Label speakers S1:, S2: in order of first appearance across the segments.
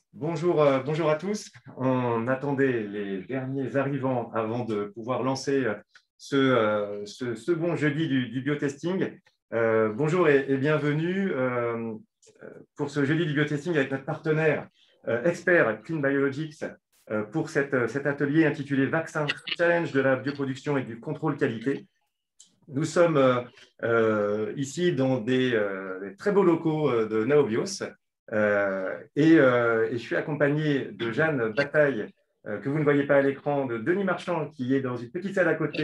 S1: Bonjour à tous. On attendait les derniers arrivants avant de pouvoir lancer ce second jeudi du biotesting. Bonjour et bienvenue pour ce jeudi du biotesting avec notre partenaire expert Clean Biologics pour cet atelier intitulé Vaccin Challenge de la bioproduction et du contrôle qualité. Nous sommes ici dans des très beaux locaux de Naobios et je suis accompagné de Jeanne Bataille, que vous ne voyez pas à l'écran, de Denis Marchand, qui est dans une petite salle à côté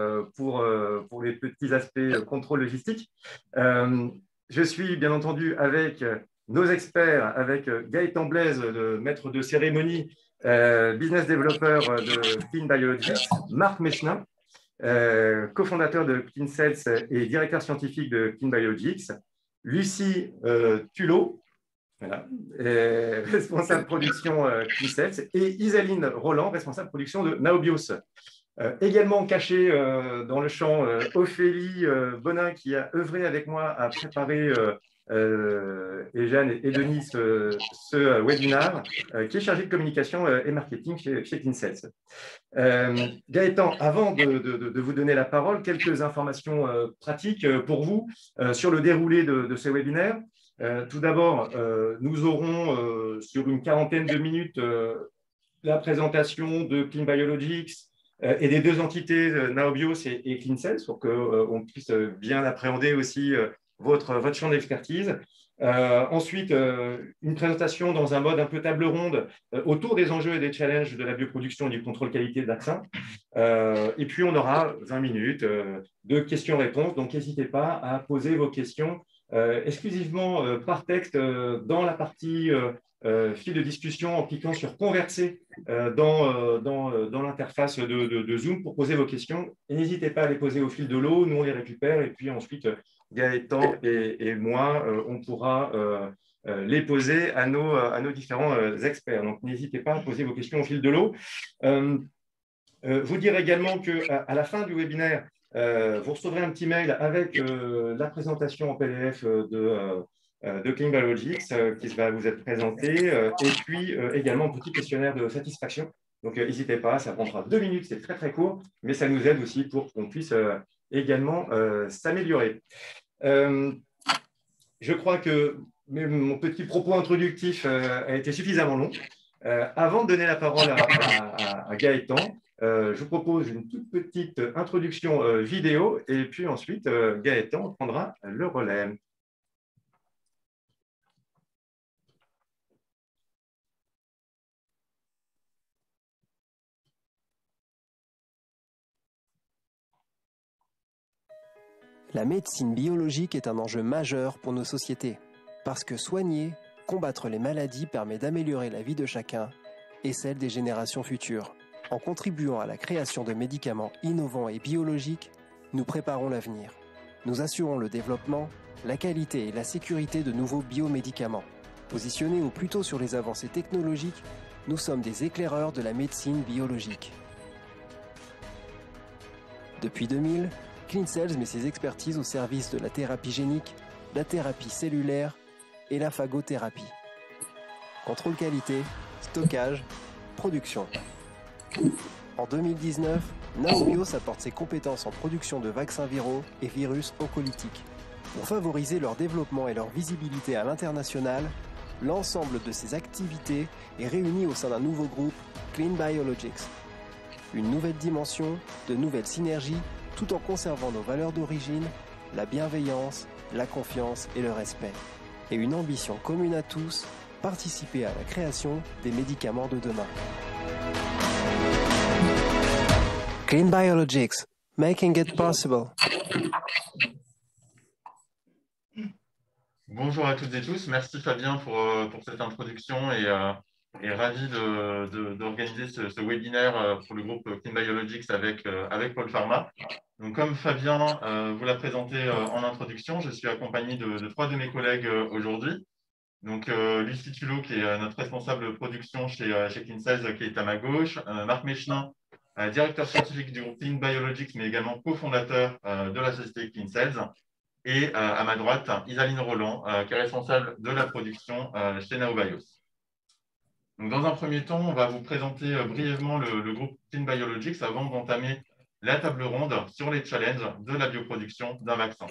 S1: pour les petits aspects contrôle logistique. Je suis bien entendu avec nos experts, avec Gaëtan Blaise, le maître de cérémonie, business developer de Clean Biologics, Marc Mechelin, cofondateur de Clean Cells et directeur scientifique de Clean Biologics, Lucie Tulot, voilà, responsable production Clean Cells, et Isaline Roland, responsable production de Naobios. Également cachée dans le champ, Ophélie Bonin, qui a œuvré avec moi à préparer, et Jeanne et Denis, ce webinaire, qui est chargé de communication et marketing chez Clean Cells. Gaëtan, avant de vous donner la parole, quelques informations pratiques pour vous sur le déroulé de ce webinaire. Tout d'abord, nous aurons sur une quarantaine de minutes la présentation de Clean Biologics et des deux entités, Naobios et Clean Cells, pour qu'on puisse bien appréhender aussi votre champ d'expertise. Ensuite, une présentation dans un mode un peu table ronde autour des enjeux et des challenges de la bioproduction et du contrôle qualité de vaccins. Et puis, on aura 20 minutes de questions-réponses. Donc, n'hésitez pas à poser vos questions exclusivement par texte dans la partie fil de discussion en cliquant sur converser dans l'interface de Zoom pour poser vos questions. Et n'hésitez pas à les poser au fil de l'eau. Nous, on les récupère. Et puis ensuite, Gaëtan et moi, on pourra les poser à nos différents experts. Donc, n'hésitez pas à poser vos questions au fil de l'eau. Vous dire également qu'à la fin du webinaire, vous recevrez un petit mail avec la présentation en PDF de Clean Biologics qui va vous être présentée et puis également un petit questionnaire de satisfaction. Donc, n'hésitez pas, ça prendra 2 minutes, c'est très, très court, mais ça nous aide aussi pour qu'on puisse également s'améliorer. Je crois que mon petit propos introductif a été suffisamment long. Avant de donner la parole à Gaëtan, je vous propose une toute petite introduction vidéo et puis ensuite, Gaëtan prendra le relais.
S2: La médecine biologique est un enjeu majeur pour nos sociétés, parce que soigner, combattre les maladies permet d'améliorer la vie de chacun et celle des générations futures. En contribuant à la création de médicaments innovants et biologiques, nous préparons l'avenir. Nous assurons le développement, la qualité et la sécurité de nouveaux biomédicaments. Positionnés au plus tôt sur les avancées technologiques, nous sommes des éclaireurs de la médecine biologique. Depuis 2000, Clean Cells met ses expertises au service de la thérapie génique, la thérapie cellulaire et la phagothérapie. Contrôle qualité, stockage, production. En 2019, Naobios apporte ses compétences en production de vaccins viraux et virus oncolytiques. Pour favoriser leur développement et leur visibilité à l'international, l'ensemble de ces activités est réuni au sein d'un nouveau groupe, Clean Biologics. Une nouvelle dimension, de nouvelles synergies, tout en conservant nos valeurs d'origine, la bienveillance, la confiance et le respect. Et une ambition commune à tous, participer à la création des médicaments de demain. Clean Biologics, making it possible.
S3: Bonjour à toutes et tous, merci Fabien pour cette introduction et ravi d'organiser ce webinaire pour le groupe Clean Biologics avec Paul Pharma. Donc, comme Fabien vous l'a présenté en introduction, je suis accompagné de 3 de mes collègues aujourd'hui. Donc, Lucie Tulot, qui est notre responsable production chez Clean Cells, qui est à ma gauche, Marc Mechelin, directeur scientifique du groupe Clean Biologics, mais également cofondateur de la société Clean Cells. Et à ma droite, Isaline Roland, qui est responsable de la production chez Naobios. Donc, dans un premier temps, on va vous présenter brièvement le groupe Clean Biologics avant d'entamer la table ronde sur les challenges de la bioproduction d'un vaccin.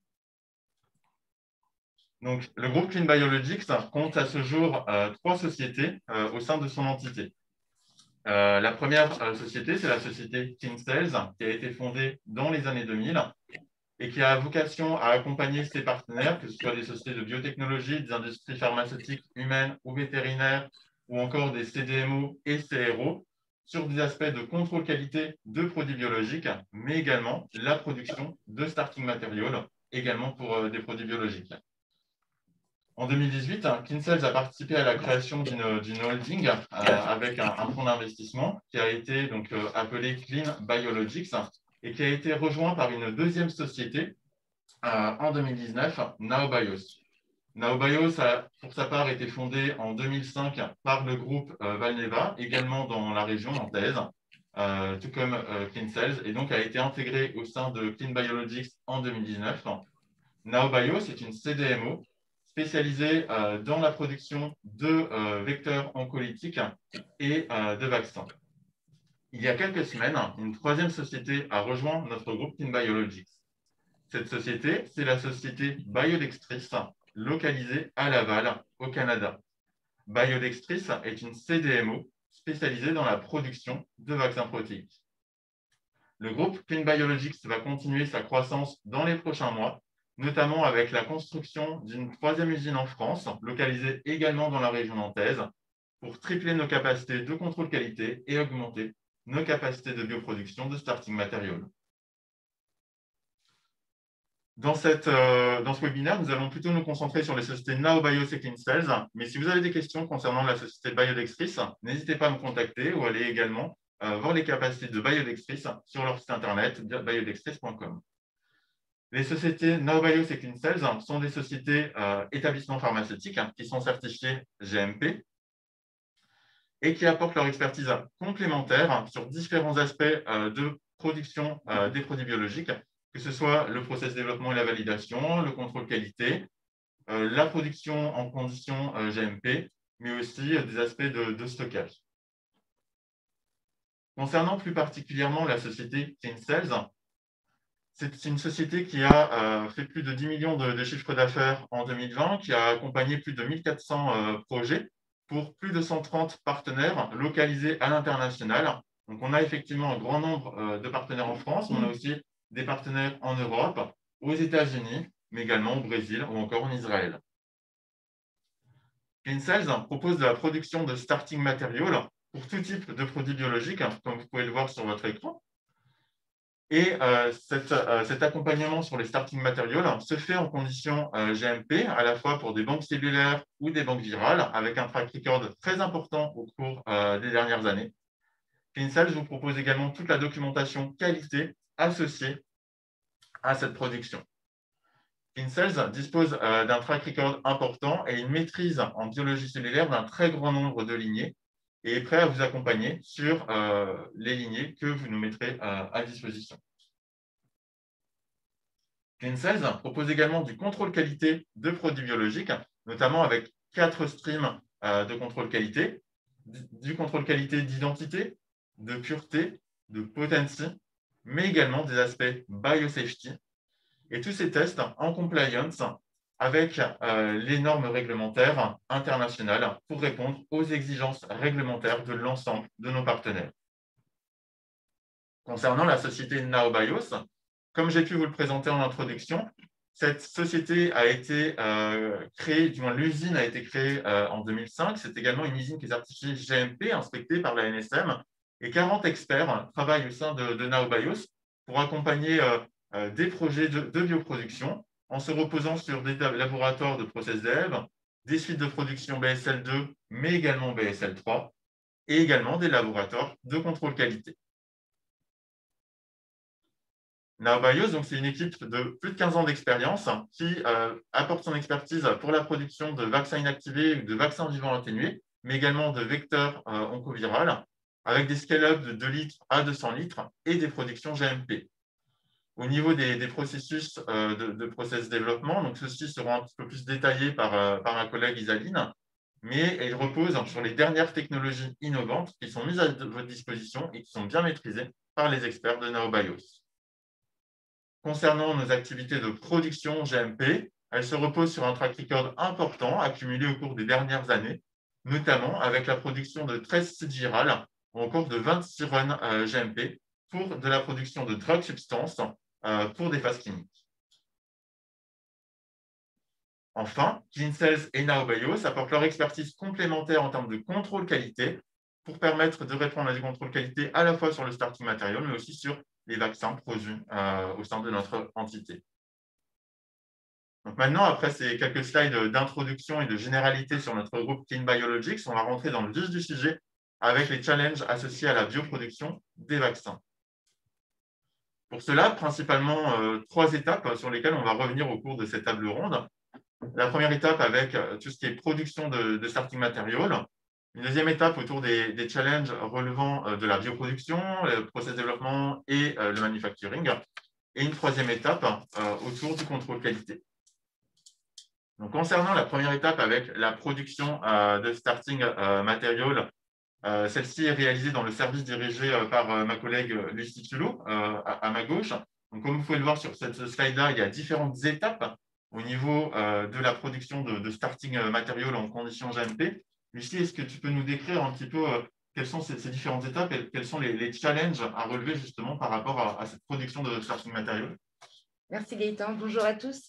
S3: Donc, le groupe Clean Biologics compte à ce jour 3 sociétés au sein de son entité. La première société, c'est la société Clean Cells, qui a été fondée dans les années 2000 et qui a vocation à accompagner ses partenaires, que ce soit des sociétés de biotechnologie, des industries pharmaceutiques humaines ou vétérinaires, ou encore des CDMO et CRO, sur des aspects de contrôle qualité de produits biologiques, mais également la production de starting materials, également pour des produits biologiques. En 2018, Clean a participé à la création d'une holding avec un fonds d'investissement qui a été donc, appelé Clean Biologics et qui a été rejoint par une deuxième société en 2019, NaoBios. NaoBios a, pour sa part, été fondée en 2005 par le groupe Valneva, également dans la région nantaise, tout comme Clean Cells, et donc a été intégré au sein de Clean Biologics en 2019. NaoBios est une CDMO spécialisée dans la production de vecteurs oncolytiques et de vaccins. Il y a quelques semaines, une troisième société a rejoint notre groupe Clean Biologics. Cette société, c'est la société Biodextris, localisée à Laval, au Canada. Biodextris est une CDMO spécialisée dans la production de vaccins protéiques. Le groupe Clean Biologics va continuer sa croissance dans les prochains mois, notamment avec la construction d'une troisième usine en France, localisée également dans la région nantaise, pour tripler nos capacités de contrôle qualité et augmenter nos capacités de bioproduction de starting material. Dans ce webinaire, nous allons plutôt nous concentrer sur les sociétés NaoBios et Clean Cells, mais si vous avez des questions concernant la société Biodextris, n'hésitez pas à me contacter ou aller également voir les capacités de Biodextris sur leur site internet biodextris.com. Les sociétés NaoBios et Clean Cells sont des sociétés établissements pharmaceutiques qui sont certifiées GMP et qui apportent leur expertise complémentaire sur différents aspects de production des produits biologiques, que ce soit le process développement et la validation, le contrôle qualité, la production en conditions GMP, mais aussi des aspects de stockage. Concernant plus particulièrement la société Clean Cells, c'est une société qui a fait plus de 10 millions de chiffres d'affaires en 2020, qui a accompagné plus de 1400 projets pour plus de 130 partenaires localisés à l'international. Donc, on a effectivement un grand nombre de partenaires en France, mais on a aussi des partenaires en Europe, aux États-Unis, mais également au Brésil ou encore en Israël. Clean Cells propose de la production de starting material pour tout type de produits biologiques, comme vous pouvez le voir sur votre écran. Et cet accompagnement sur les starting materials se fait en conditions GMP, à la fois pour des banques cellulaires ou des banques virales, avec un track record très important au cours des dernières années. Clean Cells vous propose également toute la documentation qualité associée à cette production. Clean Cells dispose d'un track record important et une maîtrise en biologie cellulaire d'un très grand nombre de lignées et est prêt à vous accompagner sur les lignées que vous nous mettrez à disposition. Clean Cells propose également du contrôle qualité de produits biologiques, notamment avec 4 streams de contrôle qualité, du contrôle qualité d'identité, de pureté, de potency, mais également des aspects biosafety, et tous ces tests en compliance avec les normes réglementaires internationales pour répondre aux exigences réglementaires de l'ensemble de nos partenaires. Concernant la société NaoBios, comme j'ai pu vous le présenter en introduction, cette société a été créée, du moins l'usine a été créée en 2005. C'est également une usine qui est certifiée GMP, inspectée par la NSM, et 40 experts travaillent au sein de NaoBios pour accompagner des projets de bioproduction en se reposant sur des laboratoires de process dev, des suites de production BSL2, mais également BSL3, et également des laboratoires de contrôle qualité. NaoBios, c'est une équipe de plus de 15 ans d'expérience qui apporte son expertise pour la production de vaccins inactivés ou de vaccins vivants atténués, mais également de vecteurs oncovirales, avec des scale-up de 2 litres à 200 litres et des productions GMP. Au niveau des processus de process développement, donc ceux-ci seront un petit peu plus détaillés par ma collègue Isaline, mais elle repose sur les dernières technologies innovantes qui sont mises à votre disposition et qui sont bien maîtrisées par les experts de Naobios. Concernant nos activités de production GMP, elles se reposent sur un track record important accumulé au cours des dernières années, notamment avec la production de 13 sites virales ou encore de 26 runs GMP pour de la production de drug substances pour des phases cliniques. Enfin, CleanCells et Naobios apportent leur expertise complémentaire en termes de contrôle qualité pour permettre de répondre à des contrôles qualité à la fois sur le starting material, mais aussi sur les vaccins produits au sein de notre entité. Donc maintenant, après ces quelques slides d'introduction et de généralité sur notre groupe Clean Biologics, on va rentrer dans le vif du sujet avec les challenges associés à la bioproduction des vaccins. Pour cela, principalement 3 étapes sur lesquelles on va revenir au cours de cette table ronde. La première étape avec tout ce qui est production de starting material. Une deuxième étape autour des challenges relevant de la bioproduction, le process développement et le manufacturing. Et une troisième étape autour du contrôle qualité. Donc, concernant la première étape avec la production de starting material, celle-ci est réalisée dans le service dirigé par ma collègue Lucie Tulot, à ma gauche. Donc, comme vous pouvez le voir sur cette slide-là, il y a différentes étapes au niveau de la production de starting material en conditions GMP. Lucie, est-ce que tu peux nous décrire un petit peu quelles sont ces différentes étapes et quels sont les challenges à relever justement par rapport à cette production de starting material?
S4: Merci Gaëtan, bonjour à tous.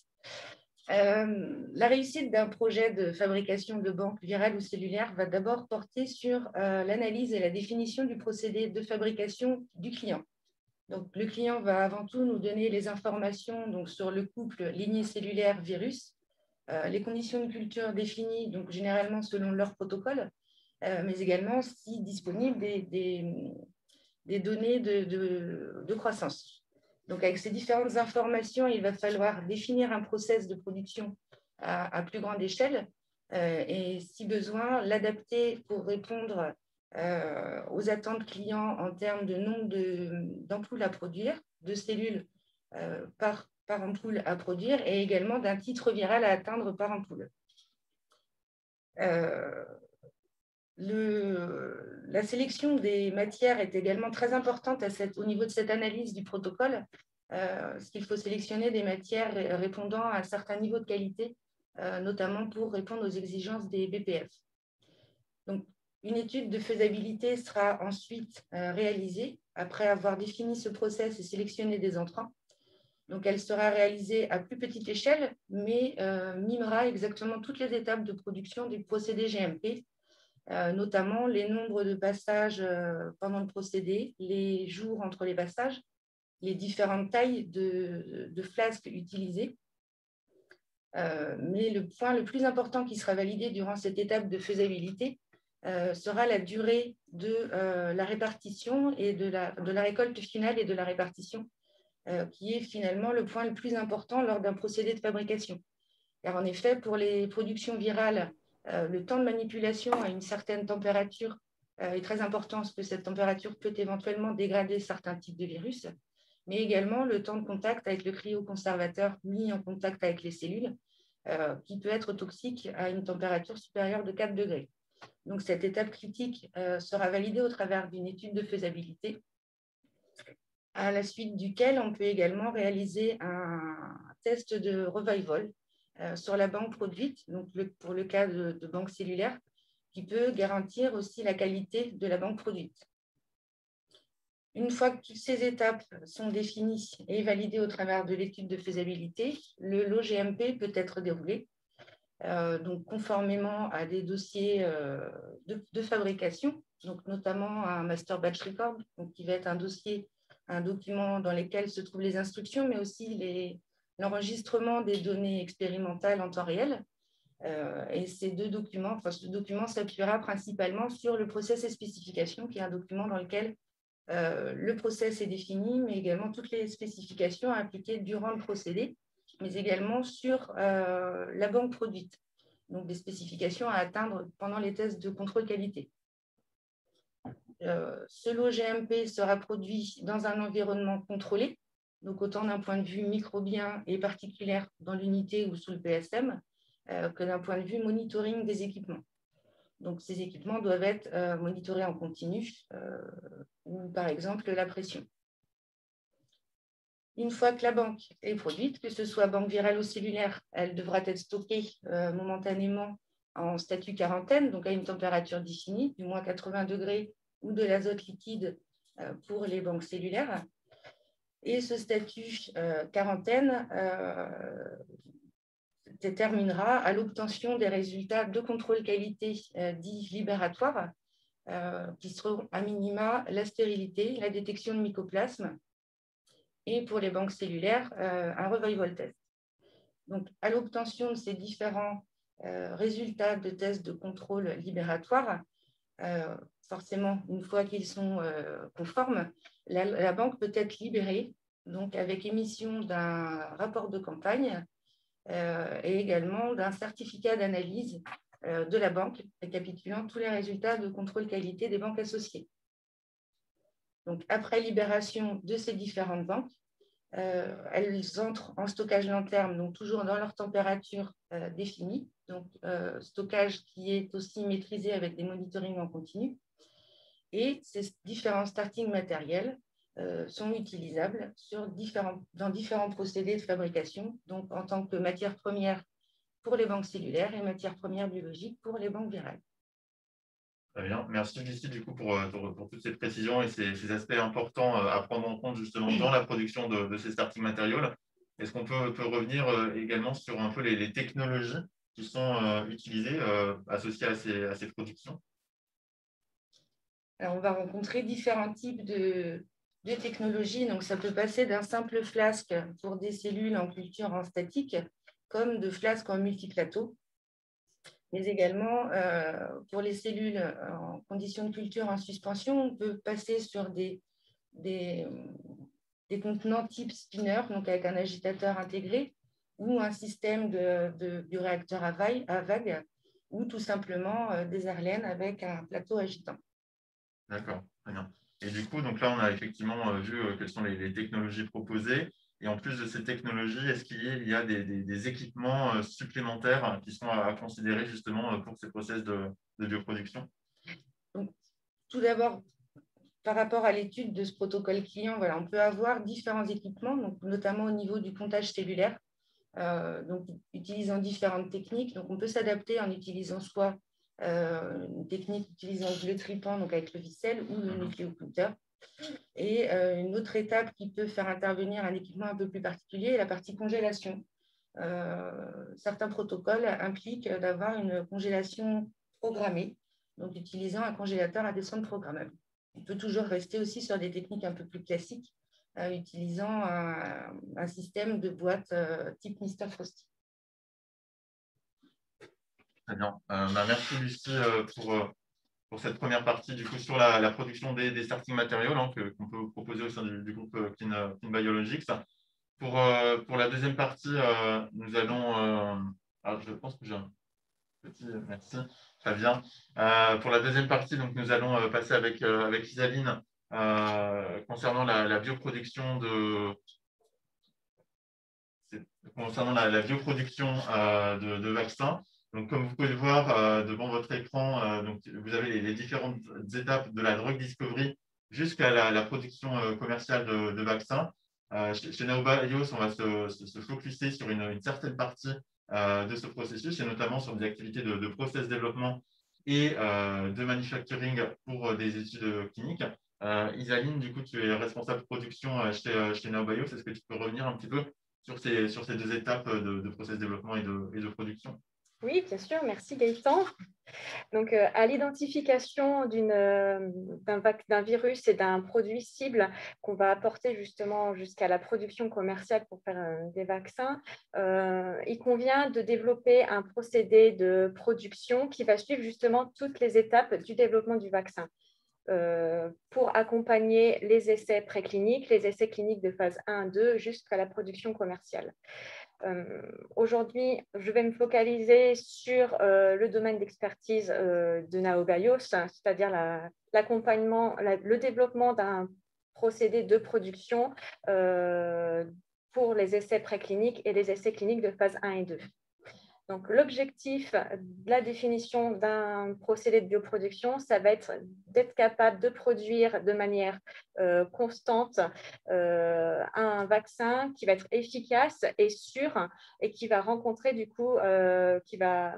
S4: La réussite d'un projet de fabrication de banques virales ou cellulaires va d'abord porter sur l'analyse et la définition du procédé de fabrication du client. Donc, le client va avant tout nous donner les informations donc, sur le couple lignée cellulaire-virus, les conditions de culture définies, donc généralement selon leur protocole, mais également, si disponible, des données de croissance. Donc, avec ces différentes informations, il va falloir définir un process de production à plus grande échelle et, si besoin, l'adapter pour répondre aux attentes clients en termes de nombre d'ampoules à produire, de cellules par ampoule à produire et également d'un titre viral à atteindre par ampoule. La sélection des matières est également très importante au niveau de cette analyse du protocole, parce qu'il faut sélectionner des matières répondant à un certain niveau de qualité, notamment pour répondre aux exigences des BPF. Donc, une étude de faisabilité sera ensuite réalisée après avoir défini ce process et sélectionné des entrants. Donc, elle sera réalisée à plus petite échelle, mais mimera exactement toutes les étapes de production du procédé GMP, notamment les nombres de passages pendant le procédé, les jours entre les passages, les différentes tailles de flasques utilisées. Mais le point le plus important qui sera validé durant cette étape de faisabilité sera la durée de la répartition et de la récolte finale et de la répartition, qui est finalement le point le plus important lors d'un procédé de fabrication. Car en effet, pour les productions virales, le temps de manipulation à une certaine température est très important, parce que cette température peut éventuellement dégrader certains types de virus, mais également le temps de contact avec le cryoconservateur mis en contact avec les cellules, qui peut être toxique à une température supérieure de 4 degrés. Donc, cette étape critique sera validée au travers d'une étude de faisabilité, à la suite duquel on peut également réaliser un test de revival sur la banque produite, donc pour le cas de banque cellulaire, qui peut garantir aussi la qualité de la banque produite. Une fois que toutes ces étapes sont définies et validées au travers de l'étude de faisabilité, le lot GMP peut être déroulé, donc conformément à des dossiers de fabrication, donc notamment un master batch record, donc qui va être un document dans lequel se trouvent les instructions, mais aussi l'enregistrement des données expérimentales en temps réel. Et ce document s'appuiera principalement sur le process et spécifications, qui est un document dans lequel le process est défini, mais également toutes les spécifications appliquées durant le procédé, mais également sur la banque produite, donc des spécifications à atteindre pendant les tests de contrôle qualité. Ce lot GMP sera produit dans un environnement contrôlé, donc autant d'un point de vue microbien et particulier dans l'unité ou sous le PSM, que d'un point de vue monitoring des équipements. Donc, ces équipements doivent être monitorés en continu ou, par exemple, la pression. Une fois que la banque est produite, que ce soit banque virale ou cellulaire, elle devra être stockée momentanément en statut quarantaine, donc à une température définie, du moins 80 degrés, ou de l'azote liquide pour les banques cellulaires. Et ce statut quarantaine déterminera à l'obtention des résultats de contrôle qualité dits libératoires, qui seront à minima la stérilité, la détection de mycoplasme, et pour les banques cellulaires, un revival test. Donc, à l'obtention de ces différents résultats de tests de contrôle libératoire, forcément, une fois qu'ils sont conformes, la banque peut être libérée, donc avec émission d'un rapport de campagne et également d'un certificat d'analyse de la banque récapitulant tous les résultats de contrôle qualité des banques associées. Donc, après libération de ces différentes banques, elles entrent en stockage long terme, donc toujours dans leur température définie, donc stockage qui est aussi maîtrisé avec des monitorings en continu. Et ces différents starting matériels sont utilisables dans différents procédés de fabrication, donc en tant que matière première pour les banques cellulaires et matière première biologique pour les banques virales.
S3: Très bien. Merci Lucie du coup pour toutes ces précisions et ces aspects importants à prendre en compte justement dans la production de ces starting materials. Est-ce qu'on peut revenir également sur un peu les technologies qui sont utilisées associées à ces productions?
S4: Alors, on va rencontrer différents types de technologies. Donc, ça peut passer d'un simple flasque pour des cellules en culture en statique, comme de flasques en multiplateau, mais également pour les cellules en conditions de culture en suspension, on peut passer sur des contenants type spinner, donc avec un agitateur intégré, ou un système de bioréacteur à vague, ou tout simplement des airlines avec un plateau agitant.
S3: D'accord, très bien. Et du coup, donc là, on a effectivement vu quelles sont les technologies proposées. Et en plus de ces technologies, est-ce qu'il y a des équipements supplémentaires qui sont à considérer justement pour ces process de bioproduction?
S4: Donc, tout d'abord, par rapport à l'étude de ce protocole client, voilà, on peut avoir différents équipements, donc notamment au niveau du comptage cellulaire, donc utilisant différentes techniques. Donc, on peut s'adapter en utilisant soit une technique utilisant le tripant, donc avec le ficelle, ou le nucléoculteur. Et une autre étape qui peut faire intervenir un équipement un peu plus particulier est la partie congélation. Certains protocoles impliquent d'avoir une congélation programmée, donc utilisant un congélateur à descente programmable. On peut toujours rester aussi sur des techniques un peu plus classiques, utilisant un système de boîte type Mr. Frosty.
S3: Très bien. Merci Lucie pour cette première partie du coup sur la production des starting materials qu'on peut proposer au sein du groupe Clean Biologics. Pour la deuxième partie, nous allons… alors je pense que j'ai un petit… Merci Fabien. Pour la deuxième partie, donc, nous allons passer avec Isaline concernant la bioproduction de vaccins. Donc, comme vous pouvez le voir devant votre écran, donc, vous avez les différentes étapes de la drug discovery jusqu'à la production commerciale de vaccins. Chez NaoBios, on va se focuser sur une certaine partie de ce processus, et notamment sur des activités de process développement et de manufacturing pour des études cliniques. Isaline, du coup, tu es responsable production chez NaoBios. Est-ce que tu peux revenir un petit peu sur ces deux étapes de process développement et de production?
S5: Oui, bien sûr. Merci Gaëtan. Donc, à l'identification d'un virus et d'un produit cible qu'on va apporter justement jusqu'à la production commerciale pour faire des vaccins, il convient de développer un procédé de production qui va suivre justement toutes les étapes du développement du vaccin. Pour accompagner les essais précliniques, les essais cliniques de phase 1 2 jusqu'à la production commerciale. Aujourd'hui, je vais me focaliser sur le domaine d'expertise de NaoBios, c'est-à-dire l'accompagnement, le développement d'un procédé de production pour les essais précliniques et les essais cliniques de phase 1 et 2. Donc, l'objectif de la définition d'un procédé de bioproduction, ça va être d'être capable de produire de manière constante un vaccin qui va être efficace et sûr et qui va rencontrer du coup, qui va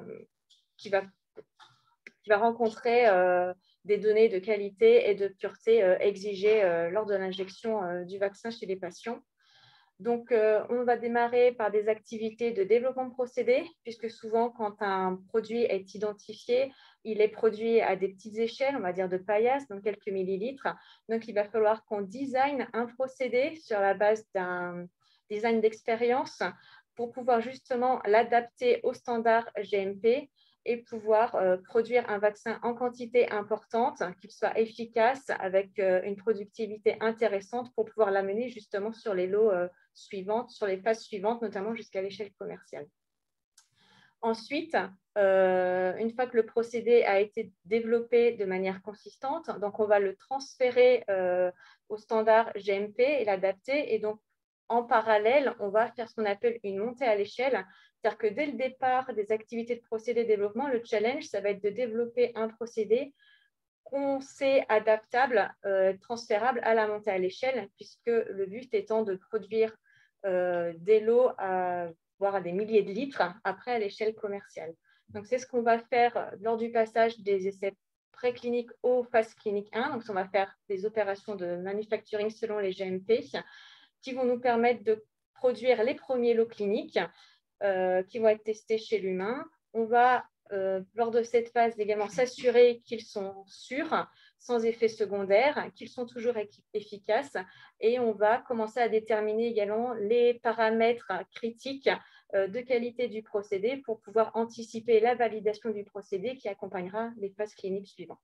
S5: rencontrer des données de qualité et de pureté exigées lors de l'injection du vaccin chez les patients. Donc, on va démarrer par des activités de développement de procédés, puisque souvent, quand un produit est identifié, il est produit à des petites échelles, on va dire de paillasse, donc quelques millilitres. Donc, il va falloir qu'on design un procédé sur la base d'un design d'expérience pour pouvoir justement l'adapter aux standards GMP et pouvoir produire un vaccin en quantité importante, qu'il soit efficace avec une productivité intéressante pour pouvoir l'amener justement sur les lots suivantes, sur les phases suivantes, notamment jusqu'à l'échelle commerciale. Ensuite, une fois que le procédé a été développé de manière consistante, donc on va le transférer au standard GMP et l'adapter. Et donc, en parallèle, on va faire ce qu'on appelle une montée à l'échelle. C'est-à-dire que dès le départ des activités de procédé développement, le challenge, ça va être de développer un procédé qu'on sait adaptable, transférable à la montée à l'échelle, puisque le but étant de produire des lots voire à des milliers de litres après à l'échelle commerciale. Donc, c'est ce qu'on va faire lors du passage des essais précliniques aux phases cliniques 1. Donc, on va faire des opérations de manufacturing selon les GMP qui vont nous permettre de produire les premiers lots cliniques qui vont être testés chez l'humain. On va, lors de cette phase, également s'assurer qu'ils sont sûrs, sans effets secondaires, qu'ils sont toujours efficaces. Et on va commencer à déterminer également les paramètres critiques de qualité du procédé pour pouvoir anticiper la validation du procédé qui accompagnera les phases cliniques suivantes.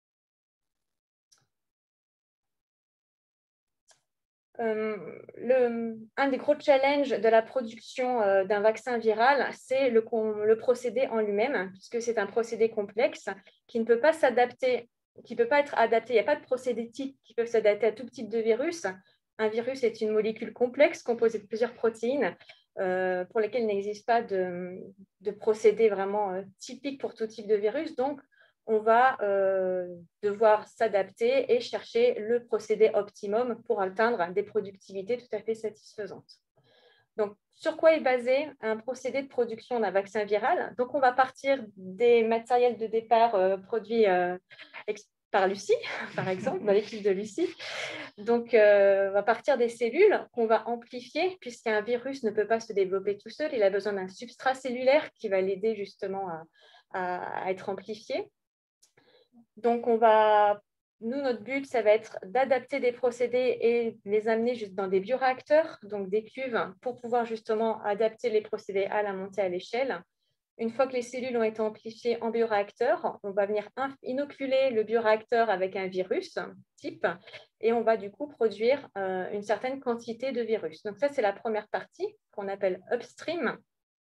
S5: Un des gros challenges de la production d'un vaccin viral, c'est le procédé en lui-même, puisque c'est un procédé complexe qui ne peut pas s'adapter, qui ne peut pas être adapté. Il n'y a pas de procédé type qui peuvent s'adapter à tout type de virus. Un virus est une molécule complexe composée de plusieurs protéines pour lesquelles il n'existe pas de procédé vraiment typique pour tout type de virus. Donc, on va devoir s'adapter et chercher le procédé optimum pour atteindre des productivités tout à fait satisfaisantes. Donc, sur quoi est basé un procédé de production d'un vaccin viral? Donc, on va partir des matériels de départ produits par Lucie, par exemple, dans l'équipe de Lucie. Donc, on va partir des cellules qu'on va amplifier, puisqu'un virus ne peut pas se développer tout seul. Il a besoin d'un substrat cellulaire qui va l'aider justement à être amplifié. Donc, nous, notre but, ça va être d'adapter des procédés et les amener juste dans des bioréacteurs, donc des cuves, pour pouvoir justement adapter les procédés à la montée à l'échelle. Une fois que les cellules ont été amplifiées en bioréacteur, on va venir inoculer le bioréacteur avec un virus type et on va du coup produire une certaine quantité de virus. Donc ça, c'est la première partie qu'on appelle upstream.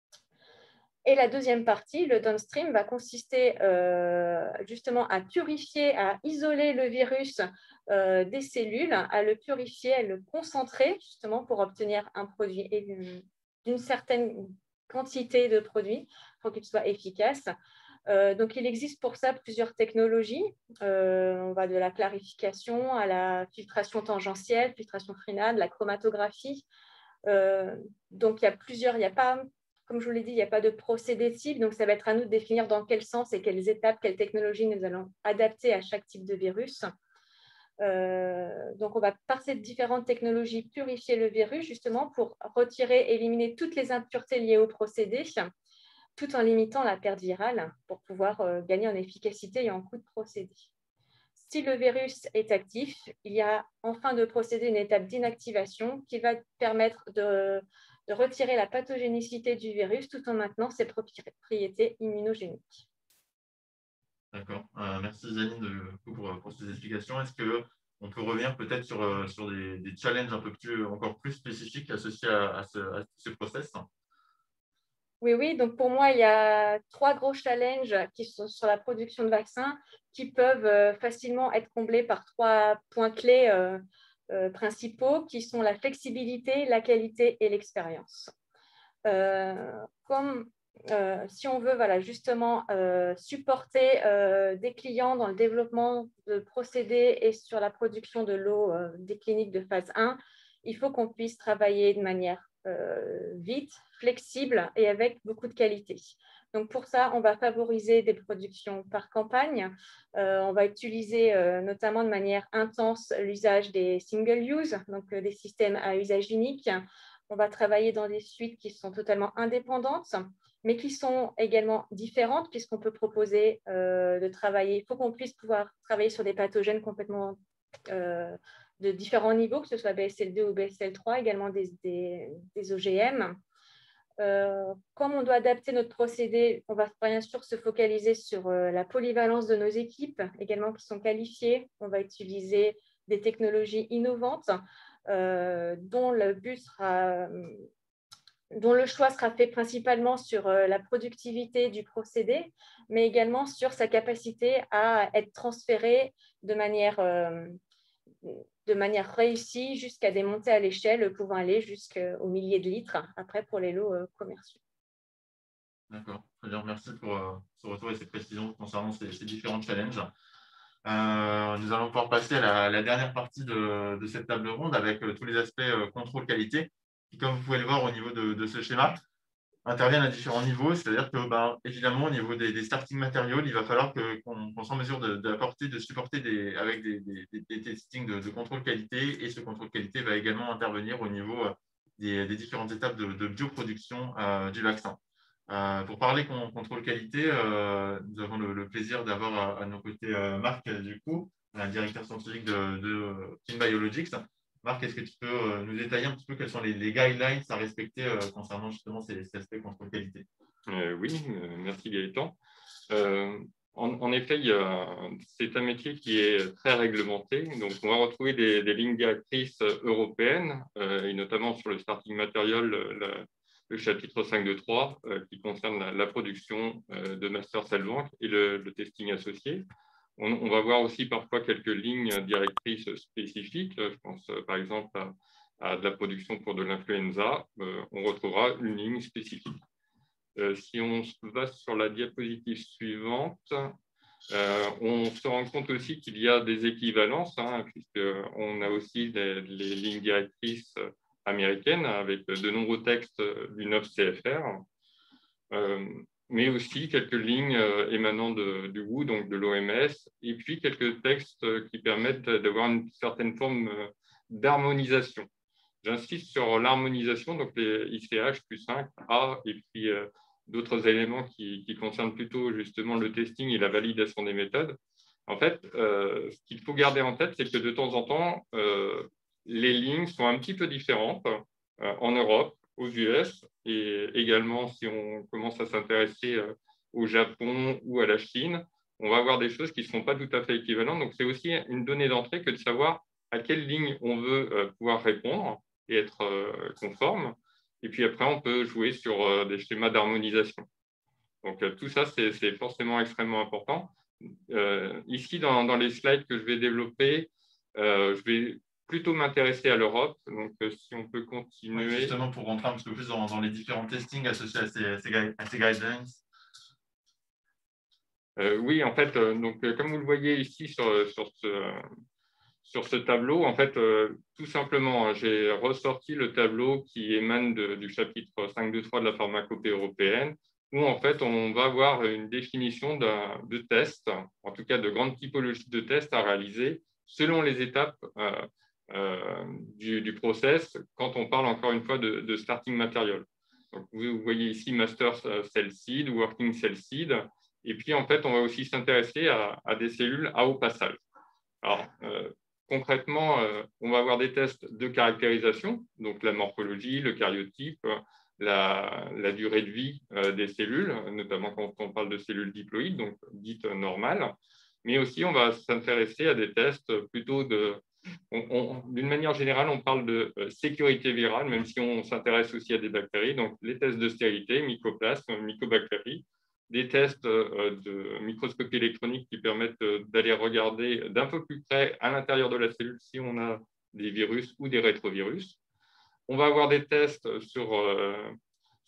S5: Et la deuxième partie, le downstream, va consister justement à purifier, à isoler le virus des cellules, à le purifier, à le concentrer justement pour obtenir un produit d'une certaine quantité de produit pour qu'il soit efficace. Donc, il existe pour ça plusieurs technologies. On va de la clarification à la filtration tangentielle, filtration frénale, la chromatographie. Donc, il n'y a pas... Comme je vous l'ai dit, il n'y a pas de procédé type, donc ça va être à nous de définir dans quel sens et quelles étapes, quelles technologies nous allons adapter à chaque type de virus. Donc, on va, par ces différentes technologies, purifier le virus justement pour retirer, éliminer toutes les impuretés liées au procédé, tout en limitant la perte virale pour pouvoir gagner en efficacité et en coût de procédé. Si le virus est actif, il y a en fin de procédé une étape d'inactivation qui va permettre de retirer la pathogénicité du virus tout en maintenant ses propriétés immunogéniques.
S3: D'accord. Merci Zanine pour ces explications. Est-ce qu'on peut revenir peut-être sur des challenges encore plus spécifiques associés à ce process?
S5: Oui. Donc pour moi, il y a 3 gros challenges qui sont sur la production de vaccins qui peuvent facilement être comblés par 3 points clés principaux qui sont la flexibilité, la qualité et l'expérience. Comme si on veut voilà, justement supporter des clients dans le développement de procédés et sur la production de l'eau des cliniques de phase 1, il faut qu'on puisse travailler de manière vite, flexible et avec beaucoup de qualité. Donc pour ça, on va favoriser des productions par campagne. On va utiliser notamment de manière intense l'usage des single-use, donc des systèmes à usage unique. On va travailler dans des suites qui sont totalement indépendantes, mais qui sont également différentes puisqu'on peut proposer de travailler. Il faut qu'on puisse pouvoir travailler sur des pathogènes complètement de différents niveaux, que ce soit BSL2 ou BSL3, également des OGM. Comme on doit adapter notre procédé, on va bien sûr se focaliser sur la polyvalence de nos équipes, également qui sont qualifiées. On va utiliser des technologies innovantes dont le choix sera fait principalement sur la productivité du procédé, mais également sur sa capacité à être transféré de manière réussie jusqu'à des montées à l'échelle pouvant aller jusqu'aux milliers de litres après pour les lots commerciaux.
S3: D'accord, très bien, merci pour ce retour et ces précisions concernant ces différents challenges. Nous allons pouvoir passer à la dernière partie de cette table ronde avec tous les aspects contrôle qualité qui, comme vous pouvez le voir au niveau de ce schéma, interviennent à différents niveaux. C'est-à-dire que, évidemment, au niveau des starting matériaux, il va falloir qu'on soit en mesure de supporter avec des testings de contrôle qualité. Et ce contrôle qualité va également intervenir au niveau des différentes étapes de bioproduction du vaccin. Pour parler contrôle qualité, nous avons le plaisir d'avoir à nos côtés Marc Ducou, directeur scientifique de Clean Biologics. Marc, est-ce que tu peux nous détailler un petit peu quels sont les guidelines à respecter concernant justement ces aspects contrôle qualité?
S6: Oui, merci Gaëtan. En effet, c'est un métier qui est très réglementé. Donc, on va retrouver des lignes directrices européennes, et notamment sur le starting material, le chapitre 5.2.3 qui concerne la production de master cell bank et le testing associé. On va voir aussi parfois quelques lignes directrices spécifiques. Je pense par exemple à de la production pour de l'influenza. On retrouvera une ligne spécifique. Si on va sur la diapositive suivante, on se rend compte aussi qu'il y a des équivalences, puisqu'on a aussi les lignes directrices américaines avec de nombreux textes du 9 CFR, mais aussi quelques lignes émanant du WHO, donc de l'OMS, et puis quelques textes qui permettent d'avoir une certaine forme d'harmonisation. J'insiste sur l'harmonisation, donc les ICH plus 5A, et puis d'autres éléments qui concernent plutôt justement le testing et la validation des méthodes. En fait, ce qu'il faut garder en tête, c'est que de temps en temps, les lignes sont un petit peu différentes en Europe, aux US, et également si on commence à s'intéresser au Japon ou à la Chine, on va avoir des choses qui ne sont pas tout à fait équivalentes. Donc, c'est aussi une donnée d'entrée que de savoir à quelle ligne on veut pouvoir répondre et être conforme. Et puis après, on peut jouer sur des schémas d'harmonisation. Donc, tout ça, c'est forcément extrêmement important. Ici, dans les slides que je vais développer, je vais plutôt m'intéresser à l'Europe. Donc, si on peut continuer.
S3: Oui, justement, pour rentrer un petit peu plus dans les différents testings associés à ces guidelines.
S6: Oui, en fait, donc, comme vous le voyez ici sur ce tableau, en fait, tout simplement, j'ai ressorti le tableau qui émane du chapitre 5.2.3 de la pharmacopée européenne, où en fait, on va avoir une définition de tests, en tout cas de grandes typologies de tests à réaliser selon les étapes du process, quand on parle encore une fois de starting material. Donc, vous voyez ici master cell seed, working cell seed, et puis en fait, on va aussi s'intéresser à des cellules à haut passage. Alors, concrètement, on va avoir des tests de caractérisation, donc la morphologie, le karyotype, la durée de vie des cellules, notamment quand on parle de cellules diploïdes, donc dites normales, mais aussi on va s'intéresser à des tests plutôt d'une manière générale, on parle de sécurité virale, même si on s'intéresse aussi à des bactéries, donc les tests de stérilité, mycoplasme, mycobactéries, des tests de microscopie électronique qui permettent d'aller regarder d'un peu plus près à l'intérieur de la cellule si on a des virus ou des rétrovirus. On va avoir des tests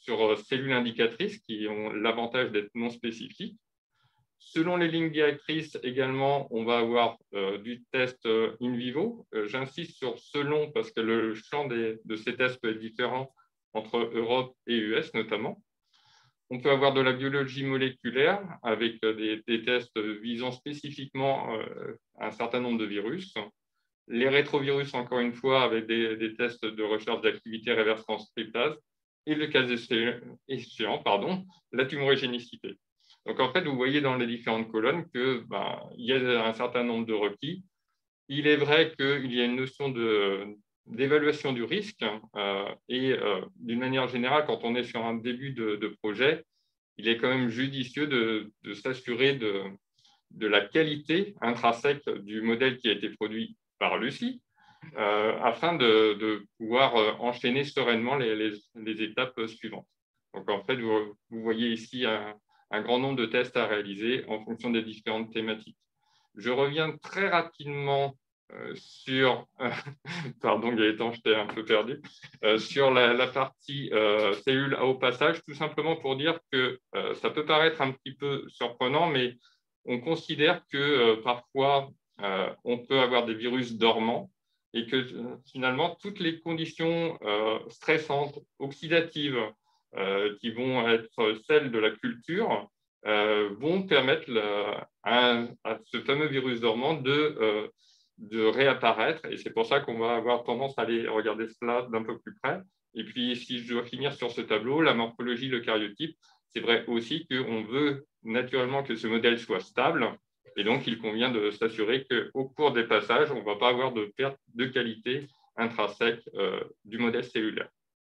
S6: sur cellules indicatrices qui ont l'avantage d'être non spécifiques. Selon les lignes directrices également, on va avoir du test in vivo. J'insiste sur selon parce que le champ de ces tests peut être différent entre Europe et US notamment. On peut avoir de la biologie moléculaire avec des tests visant spécifiquement un certain nombre de virus. Les rétrovirus, encore une fois, avec des tests de recherche d'activité reverse transcriptase et le cas échéant, la tumorigénicité. Donc, en fait, vous voyez dans les différentes colonnes qu'il y a un certain nombre de requis. Il est vrai qu'il y a une notion d'évaluation du risque et d'une manière générale, quand on est sur un début de projet, il est quand même judicieux de s'assurer de la qualité intrinsèque du modèle qui a été produit par Lucie afin de pouvoir enchaîner sereinement les étapes suivantes. Donc, en fait, vous voyez ici un grand nombre de tests à réaliser en fonction des différentes thématiques. Je reviens très rapidement sur, pardon Gaëtan, je t'ai un peu perdu, sur la partie cellules à haut passage, tout simplement pour dire que ça peut paraître un petit peu surprenant, mais on considère que parfois on peut avoir des virus dormants et que finalement toutes les conditions stressantes, oxydatives, qui vont être celles de la culture, vont permettre à ce fameux virus dormant de réapparaître. Et c'est pour ça qu'on va avoir tendance à aller regarder cela d'un peu plus près. Et puis, si je dois finir sur ce tableau, la morphologie, le karyotype, c'est vrai aussi qu'on veut naturellement que ce modèle soit stable. Et donc, il convient de s'assurer qu'au cours des passages, on ne va pas avoir de perte de qualité intrinsèque du modèle cellulaire.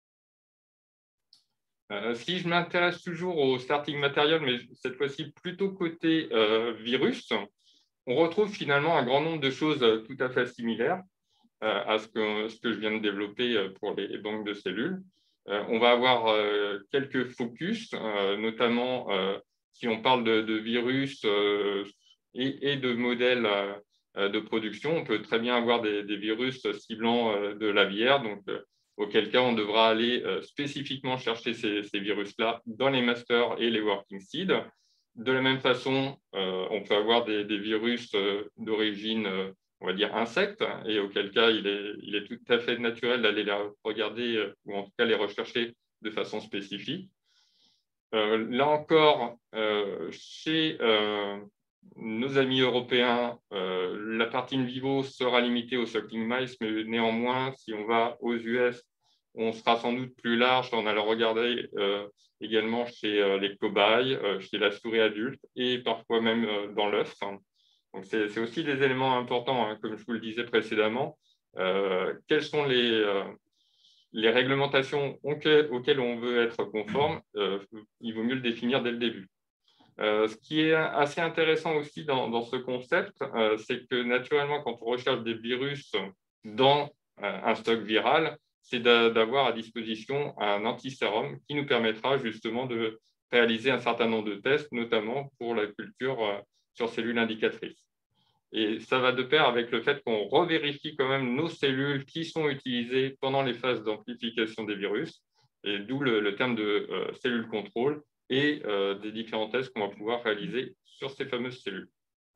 S6: Si je m'intéresse toujours au starting material, mais cette fois-ci plutôt côté virus, on retrouve finalement un grand nombre de choses tout à fait similaires à ce que je viens de développer pour les banques de cellules. On va avoir quelques focus, notamment si on parle de virus et de modèles de production. On peut très bien avoir des virus ciblant de la bière, donc auquel cas on devra aller spécifiquement chercher ces virus-là dans les masters et les working seeds. De la même façon, on peut avoir des virus d'origine, on va dire, insecte, et auquel cas il est tout à fait naturel d'aller les regarder, ou en tout cas les rechercher de façon spécifique. Là encore, chez nos amis européens, la partie in vivo sera limitée aux suckling mice, mais néanmoins, si on va aux US, on sera sans doute plus large. On a le regarder également chez les cobayes, chez la souris adulte et parfois même dans l'œuf. Donc, c'est aussi des éléments importants, hein, comme je vous le disais précédemment. Quelles sont les réglementations auxquelles on veut être conforme? Il vaut mieux le définir dès le début. Ce qui est assez intéressant aussi dans ce concept, c'est que naturellement, quand on recherche des virus dans un stock viral, c'est d'avoir à disposition un antisérum qui nous permettra justement de réaliser un certain nombre de tests, notamment pour la culture sur cellules indicatrices. Et ça va de pair avec le fait qu'on revérifie quand même nos cellules qui sont utilisées pendant les phases d'amplification des virus, et d'où le terme de cellules contrôle et des différents tests qu'on va pouvoir réaliser sur ces fameuses cellules.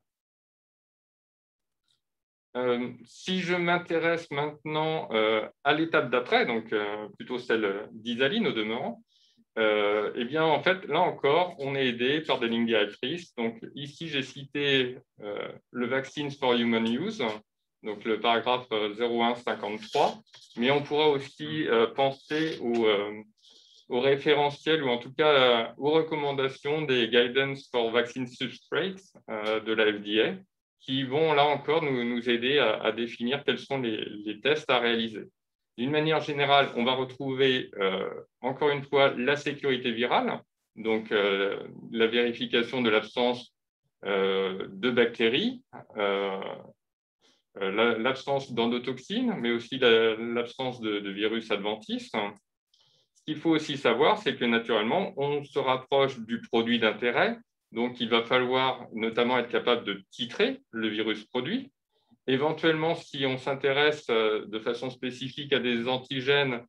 S6: Si je m'intéresse maintenant à l'étape d'après, donc plutôt celle d'Isaline au demeurant, eh bien, en fait, là encore, on est aidé par des lignes directrices. Donc, ici, j'ai cité le Vaccines for Human Use, donc le paragraphe 0153, mais on pourra aussi penser au référentiel ou en tout cas aux recommandations des Guidance for Vaccine Substrates de la FDA, qui vont là encore nous aider à définir quels sont les tests à réaliser. D'une manière générale, on va retrouver encore une fois la sécurité virale, donc la vérification de l'absence de bactéries, l'absence d'endotoxines, mais aussi l'absence de virus adventices. Ce qu'il faut aussi savoir, c'est que naturellement, on se rapproche du produit d'intérêt, donc il va falloir notamment être capable de titrer le virus produit. Éventuellement, si on s'intéresse de façon spécifique à des antigènes,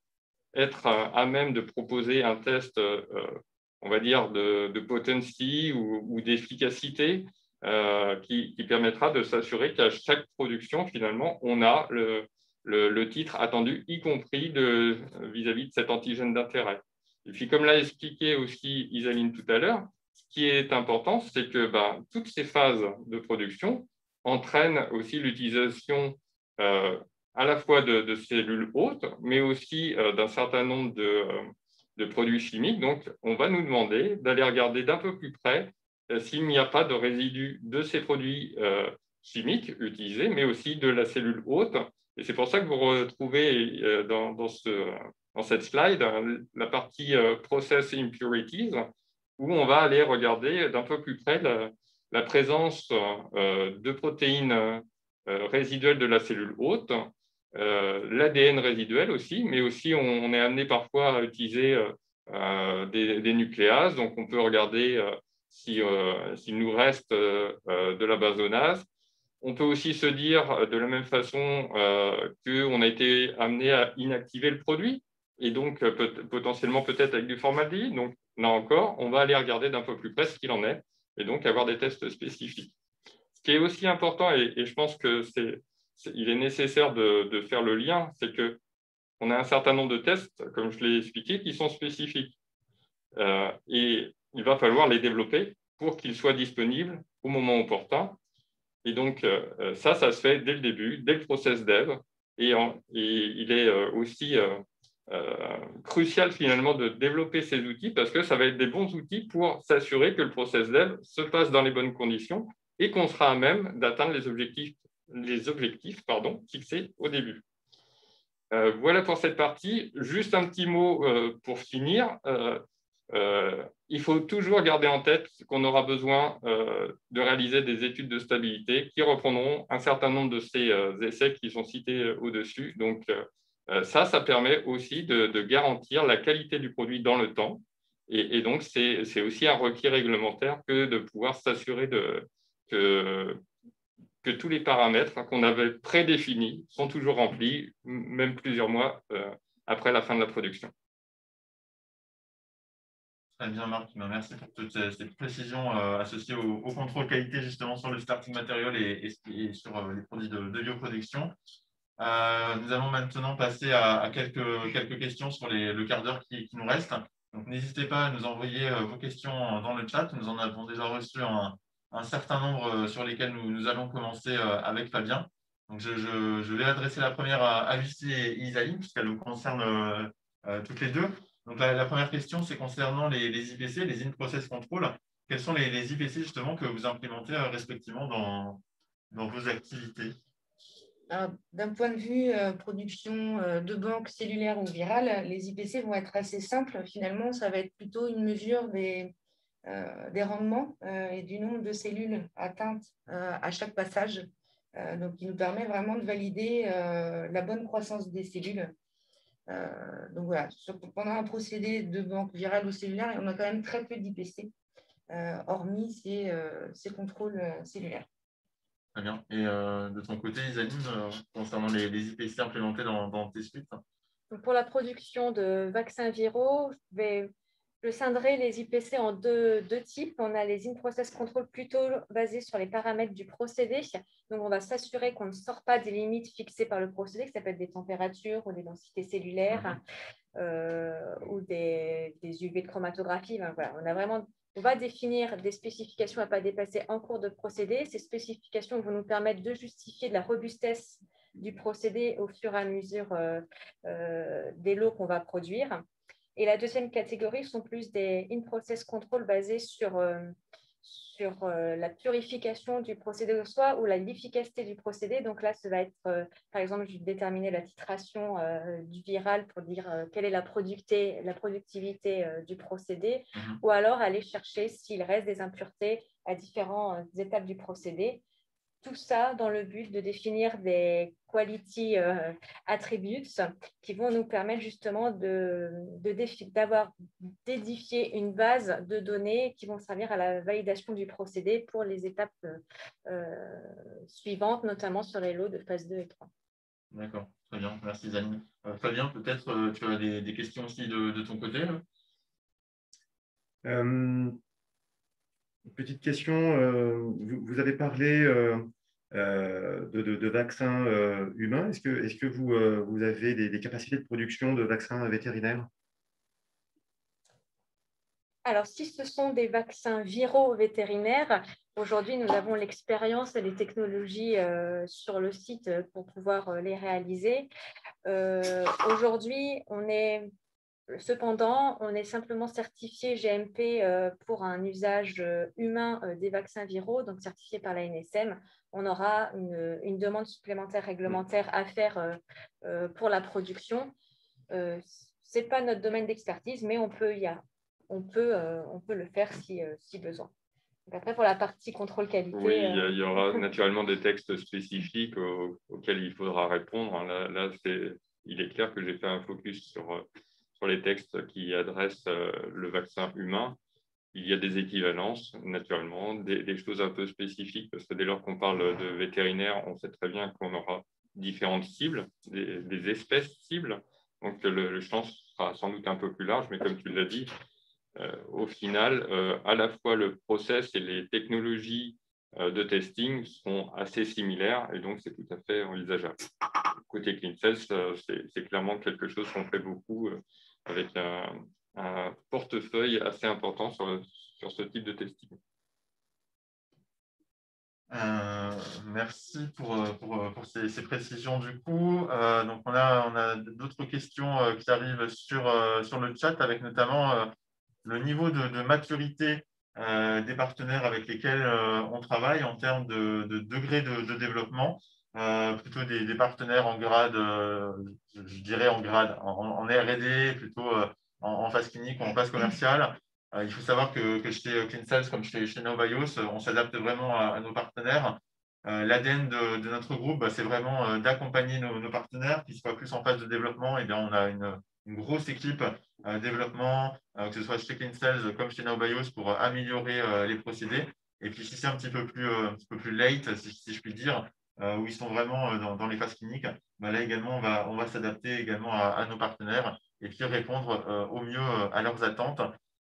S6: être à même de proposer un test, on va dire, de potency ou d'efficacité qui permettra de s'assurer qu'à chaque production, finalement, on a le titre attendu, y compris vis-à-vis de cet antigène d'intérêt. Et puis, comme l'a expliqué aussi Isaline tout à l'heure, ce qui est important, c'est que toutes ces phases de production entraînent aussi l'utilisation à la fois de cellules hôtes, mais aussi d'un certain nombre de produits chimiques. Donc, on va nous demander d'aller regarder d'un peu plus près s'il n'y a pas de résidus de ces produits chimiques utilisés, mais aussi de la cellule hôte. Et c'est pour ça que vous retrouvez dans cette slide la partie Process Impurities, où on va aller regarder d'un peu plus près la présence de protéines résiduelles de la cellule hôte, l'ADN résiduel aussi, mais aussi on est amené parfois à utiliser des nucléases. Donc, on peut regarder s'il nous reste de la basonase. On peut aussi se dire de la même façon qu'on a été amené à inactiver le produit et donc potentiellement peut-être avec du formaldéhyde. Donc, là encore, on va aller regarder d'un peu plus près ce qu'il en est et donc avoir des tests spécifiques. Ce qui est aussi important, et je pense qu'il est nécessaire de faire le lien, c'est qu'on a un certain nombre de tests, comme je l'ai expliqué, qui sont spécifiques. Et il va falloir les développer pour qu'ils soient disponibles au moment opportun. Et donc, ça se fait dès le début, dès le process dev. Et il est aussi crucial finalement de développer ces outils parce que ça va être des bons outils pour s'assurer que le process dev se passe dans les bonnes conditions et qu'on sera à même d'atteindre les objectifs fixés au début. Voilà pour cette partie. Juste un petit mot pour finir. Il faut toujours garder en tête qu'on aura besoin de réaliser des études de stabilité qui reprendront un certain nombre de ces essais qui sont cités au-dessus. Donc, ça permet aussi de garantir la qualité du produit dans le temps. Et donc, c'est aussi un requis réglementaire que de pouvoir s'assurer que tous les paramètres qu'on avait prédéfinis sont toujours remplis, même plusieurs mois après la fin de la production.
S3: Très bien, Marc. Merci pour toutes ces précisions associées au contrôle qualité justement sur le starting material et sur les produits de bioproduction. Nous allons maintenant passer à quelques questions sur le quart d'heure qui nous reste. Donc, n'hésitez pas à nous envoyer vos questions dans le chat. Nous en avons déjà reçu un certain nombre sur lesquels nous allons commencer avec Fabien. Donc, je vais adresser la première à Lucie et Isaline, puisqu'elle nous concerne toutes les deux. Donc, la première question, c'est concernant les IPC, les In-Process Control. Quels sont les IPC justement que vous implémentez respectivement dans vos activités?
S4: D'un point de vue production de banques cellulaires ou virales, les IPC vont être assez simples. Finalement, ça va être plutôt une mesure des rendements et du nombre de cellules atteintes à chaque passage. Donc, qui nous permet vraiment de valider la bonne croissance des cellules. Donc voilà, pendant un procédé de banque virale ou cellulaire, on a quand même très peu d'IPC, hormis ces contrôles cellulaires.
S3: Très bien. Et de ton côté, Isaline, concernant les IPC implémentés dans tes suites?
S5: Pour la production de vaccins viraux, je scinderai les IPC en deux types. On a les in-process control plutôt basés sur les paramètres du procédé. Donc, on va s'assurer qu'on ne sort pas des limites fixées par le procédé, que ça peut être des températures ou des densités cellulaires ou des UV de chromatographie. Ben, voilà, on va définir des spécifications à ne pas dépasser en cours de procédé. Ces spécifications vont nous permettre de justifier de la robustesse du procédé au fur et à mesure des lots qu'on va produire. Et la deuxième catégorie sont plus des in-process control basés sur la purification du procédé au soi ou l'efficacité du procédé. Donc là, ça va être, par exemple, déterminer la titration du viral pour dire quelle est la productivité du procédé, ou alors aller chercher s'il reste des impuretés à différentes étapes du procédé. Tout ça dans le but de définir des attributes qui vont nous permettre justement d'édifier une base de données qui vont servir à la validation du procédé pour les étapes suivantes, notamment sur les lots de phase 2 et 3.
S3: D'accord, très bien, merci Zanine. Fabien, peut-être tu as des questions aussi de ton côté là?
S1: Petite question, vous avez parlé de vaccins humains. Est-ce que vous avez des capacités de production de vaccins vétérinaires?
S5: Alors, si ce sont des vaccins viraux vétérinaires, aujourd'hui, nous avons l'expérience et les technologies sur le site pour pouvoir les réaliser. Aujourd'hui, cependant, on est simplement certifié GMP pour un usage humain des vaccins viraux, donc certifié par la NSM. On aura une demande supplémentaire réglementaire à faire pour la production. Ce n'est pas notre domaine d'expertise, mais on peut le faire si besoin. Donc après, pour la partie contrôle qualité…
S6: Oui, il y aura naturellement des textes spécifiques auxquels il faudra répondre. Là, il est clair que j'ai fait un focus sur les textes qui adressent le vaccin humain. Il y a des équivalences, naturellement, des choses un peu spécifiques, parce que dès lors qu'on parle de vétérinaire, on sait très bien qu'on aura différentes cibles, des espèces cibles. Donc, le champ sera sans doute un peu plus large, mais comme tu l'as dit, au final, à la fois le process et les technologies de testing sont assez similaires et donc c'est tout à fait envisageable. Côté CleanCells, c'est clairement quelque chose qu'on fait beaucoup avec un portefeuille assez important sur ce type de testing.
S3: Merci pour ces précisions du coup. Donc on a d'autres questions qui arrivent sur le chat avec notamment le niveau de maturité des partenaires avec lesquels on travaille en termes de degré de développement, plutôt des partenaires en grade, je dirais en grade, en R&D, plutôt en phase clinique ou en phase commerciale. Il faut savoir que chez CleanCells, comme chez Novios, on s'adapte vraiment à nos partenaires. L'ADN de notre groupe, c'est vraiment d'accompagner nos partenaires qui soient plus en phase de développement. Et bien, on a une grosse équipe développement, que ce soit chez CleanCells comme chez Novios, pour améliorer les procédés. Et puis, si c'est un petit peu plus late, si je puis dire, où ils sont vraiment dans les phases cliniques, là également, on va s'adapter également à nos partenaires et puis répondre au mieux à leurs attentes.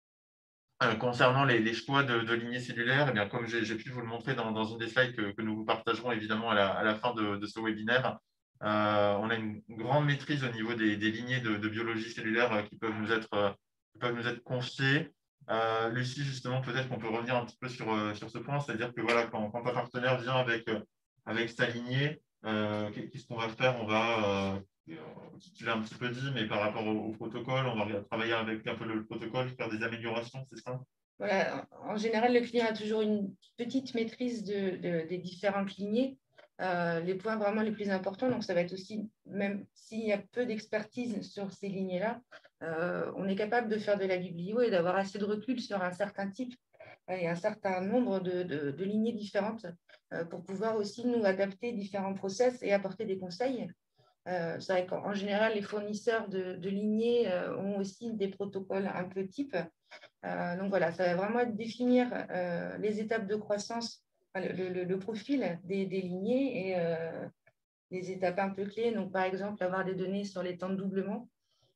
S3: Concernant les choix de lignées cellulaires, eh bien, comme j'ai pu vous le montrer dans une des slides que nous vous partagerons évidemment à la fin de ce webinaire, on a une grande maîtrise au niveau des lignées de biologie cellulaire qui peuvent nous être confiées. Lucie, justement, peut-être qu'on peut revenir un petit peu sur ce point, c'est-à-dire que voilà, quand un partenaire vient avec sa lignée, qu'est-ce qu'on va faire? On va tu l'as un petit peu dit, mais par rapport au protocole, on va travailler avec un peu le protocole, faire des améliorations, c'est ça?
S4: Voilà. En général, le client a toujours une petite maîtrise des différentes lignées. Les points vraiment les plus importants, donc ça va être aussi, même s'il y a peu d'expertise sur ces lignées-là, on est capable de faire de la biblio et d'avoir assez de recul sur un certain type et un certain nombre de lignées différentes pour pouvoir aussi nous adapter différents process et apporter des conseils. C'est vrai qu'en général, les fournisseurs de lignées ont aussi des protocoles un peu type. Donc voilà, ça va vraiment être définir les étapes de croissance, le profil des lignées et les étapes un peu clés. Donc par exemple, avoir des données sur les temps de doublement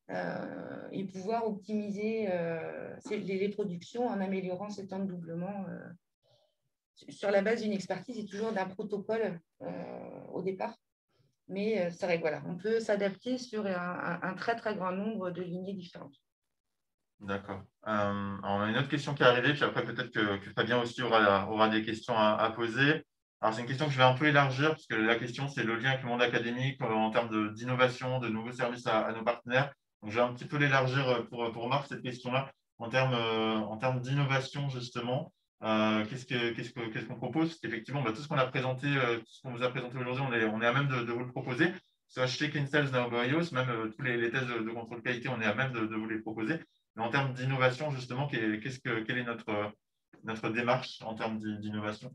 S4: et pouvoir optimiser les productions en améliorant ces temps de doublement sur la base d'une expertise et toujours d'un protocole au départ. Mais c'est vrai que voilà, on peut s'adapter sur un très, très grand nombre de lignées différentes.
S3: D'accord. On a une autre question qui est arrivée, puis après peut-être que Fabien aussi aura des questions à poser. Alors, c'est une question que je vais un peu élargir, parce que la question, c'est le lien avec le monde académique en termes d'innovation, de nouveaux services à nos partenaires. Donc, je vais un petit peu l'élargir pour Marc, cette question-là, en termes d'innovation, justement. Qu'est-ce qu'on propose? Parce qu'effectivement, tout ce qu'on a présenté, tout ce qu'on vous a présenté aujourd'hui, on est à même de vous le proposer. Soit chez CleanCells, Novios, même tous les tests de contrôle qualité, on est à même de vous les proposer. Mais en termes d'innovation, justement, quelle est notre démarche en termes d'innovation?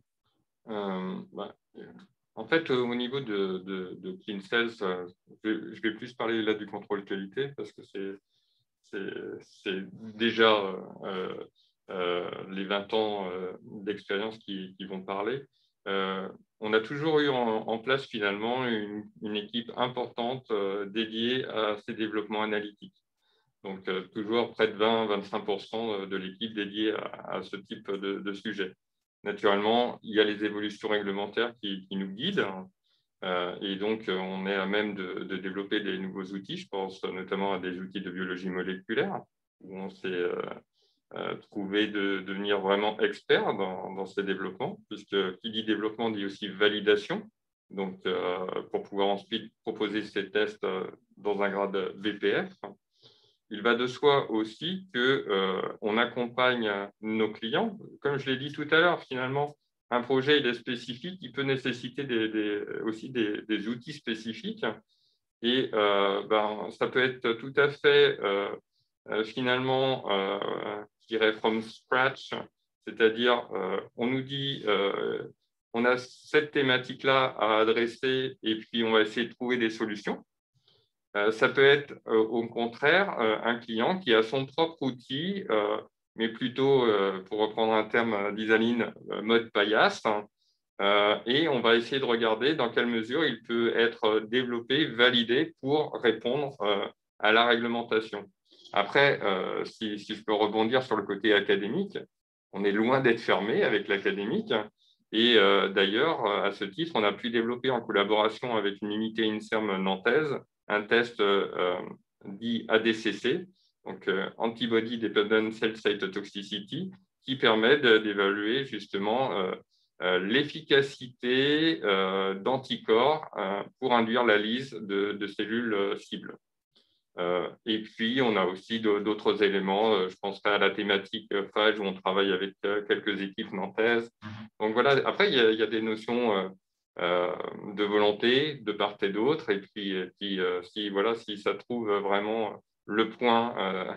S6: En fait, au niveau de CleanCells, je vais plus parler là du contrôle qualité parce que c'est déjà les 20 ans d'expérience qui vont parler. on a toujours eu en place finalement une équipe importante dédiée à ces développements analytiques. Donc, toujours près de 20-25% de l'équipe dédiée à ce type de sujet. Naturellement, il y a les évolutions réglementaires qui nous guident. Et donc, on est à même de développer des nouveaux outils. Je pense notamment à des outils de biologie moléculaire, où on s'est trouvé de devenir vraiment expert dans ces développements, puisque qui dit développement dit aussi validation. Donc, pour pouvoir ensuite proposer ces tests dans un grade BPF. Il va de soi aussi qu'on accompagne nos clients. Comme je l'ai dit tout à l'heure, finalement, un projet il est spécifique, il peut nécessiter aussi des outils spécifiques. Et ça peut être tout à fait, finalement, je dirais from scratch, c'est-à-dire on nous dit on a cette thématique-là à adresser et puis on va essayer de trouver des solutions. Ça peut être au contraire un client qui a son propre outil, mais plutôt, pour reprendre un terme d'Isaline, mode paillasse, et on va essayer de regarder dans quelle mesure il peut être développé, validé pour répondre à la réglementation. Après, si je peux rebondir sur le côté académique, on est loin d'être fermé avec l'académique. Et d'ailleurs, à ce titre, on a pu développer en collaboration avec une unité INSERM nantaise un test dit ADCC, donc Antibody Dependent Cell Cytotoxicity, qui permet d'évaluer justement l'efficacité d'anticorps pour induire la lyse de cellules cibles. Et puis, on a aussi d'autres éléments. Je penserai à la thématique phage où on travaille avec quelques équipes nantaises. Donc voilà, après, il y a des notions de volonté de part et d'autre. Et puis si ça trouve vraiment le point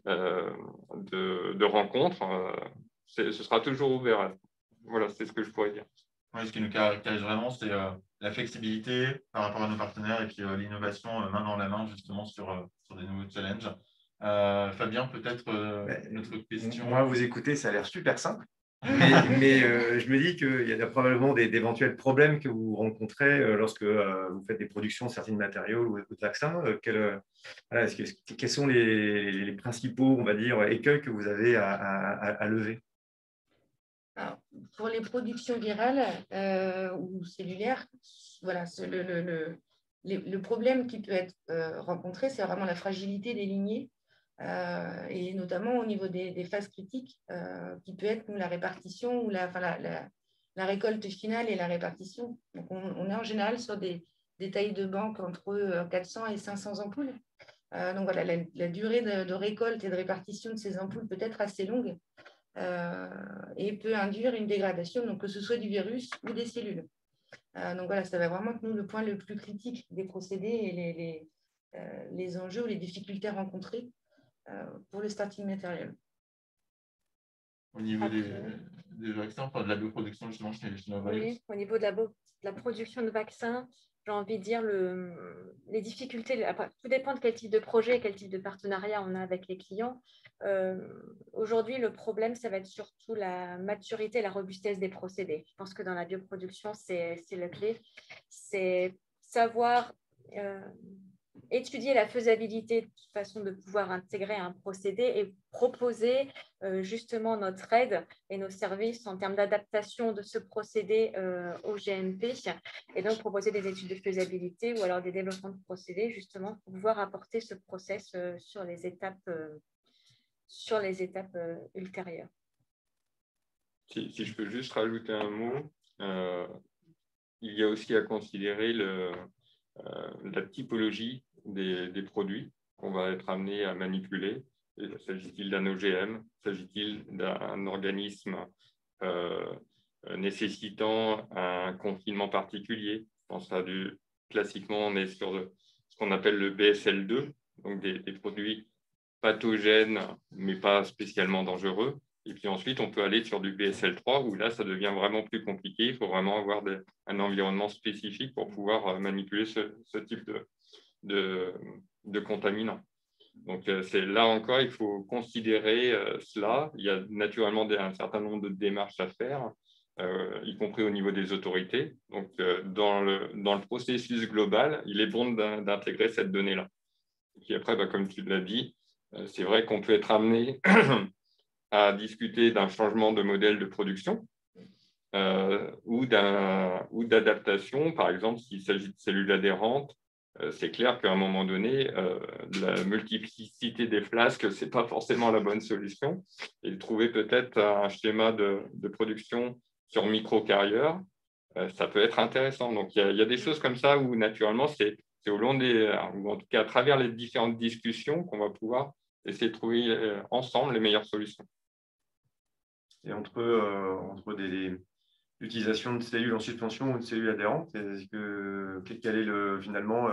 S6: de rencontre, ce sera toujours ouvert. Voilà, c'est ce que je pourrais dire.
S3: Oui, ce qui nous caractérise vraiment, c'est la flexibilité par rapport à nos partenaires et puis l'innovation main dans la main, justement, sur des nouveaux challenges. Fabien, peut-être notre question.
S1: Moi, vous écoutez, ça a l'air super simple. Mais je me dis qu'il y a probablement d'éventuels problèmes que vous rencontrez lorsque vous faites des productions de certains matériaux ou de vaccins. Quels sont les principaux, on va dire, écueils que vous avez à lever?
S4: Alors, pour les productions virales ou cellulaires, voilà, le problème qui peut être rencontré, c'est vraiment la fragilité des lignées. Et notamment au niveau des phases critiques, qui peut être la répartition ou la récolte finale et la répartition. Donc, on est en général sur des tailles de banque entre 400 et 500 ampoules. Donc voilà, la durée de récolte et de répartition de ces ampoules peut être assez longue et peut induire une dégradation, donc que ce soit du virus ou des cellules. Donc voilà, ça va vraiment être le point le plus critique des procédés et les enjeux ou les difficultés rencontrées pour le starting material.
S3: Au niveau des vaccins, de la bioproduction, justement, chez Novavax.
S5: Oui, au niveau de la production de vaccins, j'ai envie de dire les difficultés. Après, tout dépend de quel type de projet, quel type de partenariat on a avec les clients. Aujourd'hui, le problème, ça va être surtout la maturité et la robustesse des procédés. Je pense que dans la bioproduction, c'est la clé. C'est savoir étudier la faisabilité de façon de pouvoir intégrer un procédé et proposer justement notre aide et nos services en termes d'adaptation de ce procédé au GMP et donc proposer des études de faisabilité ou alors des développements de procédés justement pour pouvoir apporter ce process sur les étapes ultérieures.
S6: Si je peux juste rajouter un mot, il y a aussi à considérer la typologie des produits qu'on va être amené à manipuler. S'agit-il d'un OGM? S'agit-il d'un organisme nécessitant un confinement particulier? Je pense à classiquement, on est sur ce qu'on appelle le BSL2, donc des produits pathogènes, mais pas spécialement dangereux. Et puis ensuite, on peut aller sur du BSL3, où là, ça devient vraiment plus compliqué. Il faut vraiment avoir un environnement spécifique pour pouvoir manipuler ce type de contaminants. Donc, là encore, il faut considérer cela. Il y a naturellement un certain nombre de démarches à faire, y compris au niveau des autorités. Donc, dans le processus global, il est bon d'intégrer cette donnée-là. Et puis après, comme tu l'as dit, c'est vrai qu'on peut être amené à discuter d'un changement de modèle de production ou d'adaptation. Par exemple, s'il s'agit de cellules adhérentes, c'est clair qu'à un moment donné, la multiplicité des flasques, ce n'est pas forcément la bonne solution. Et trouver peut-être un schéma de production sur micro-carrière, ça peut être intéressant. Donc, il y a des choses comme ça où, naturellement, c'est au long ou en tout cas à travers les différentes discussions qu'on va pouvoir essayer de trouver ensemble les meilleures solutions.
S1: Et entre l'utilisation de cellules en suspension ou de cellules adhérentes, quel est finalement,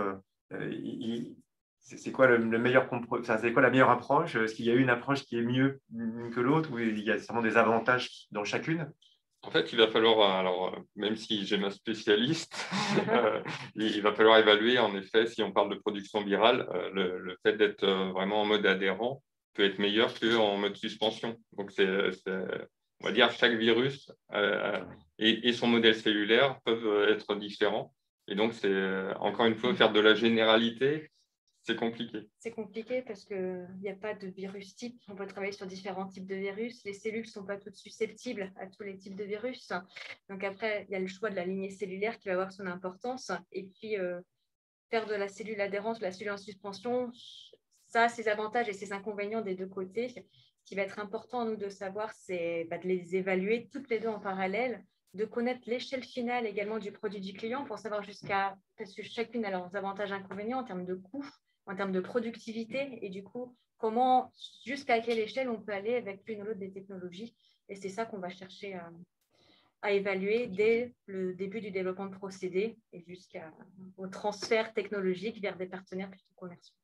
S1: c'est quoi c'est quoi la meilleure approche? Est-ce qu'il y a une approche qui est mieux que l'autre ou il y a certainement des avantages dans chacune?
S6: En fait, il va falloir, alors même si j'ai ma spécialiste, il va falloir évaluer, en effet, si on parle de production virale, le fait d'être vraiment en mode adhérent peut être meilleur qu'en mode suspension. Donc, on va dire chaque virus et son modèle cellulaire peuvent être différents. Et donc, encore une fois, faire de la généralité, c'est compliqué.
S5: C'est compliqué parce qu'il n'y a pas de virus type. On peut travailler sur différents types de virus. Les cellules ne sont pas toutes susceptibles à tous les types de virus. Donc après, il y a le choix de la lignée cellulaire qui va avoir son importance. Et puis, faire de la cellule adhérente ou la cellule en suspension, ça a ses avantages et ses inconvénients des deux côtés. Ce qui va être important, nous, de savoir, c'est de les évaluer toutes les deux en parallèle, de connaître l'échelle finale également du produit du client pour savoir parce que chacune a leurs avantages et inconvénients en termes de coûts, en termes de productivité et du coup, jusqu'à quelle échelle on peut aller avec l'une ou l'autre des technologies. Et c'est ça qu'on va chercher à évaluer dès le début du développement de procédés et jusqu'au transfert technologique vers des partenaires plutôt commerciaux.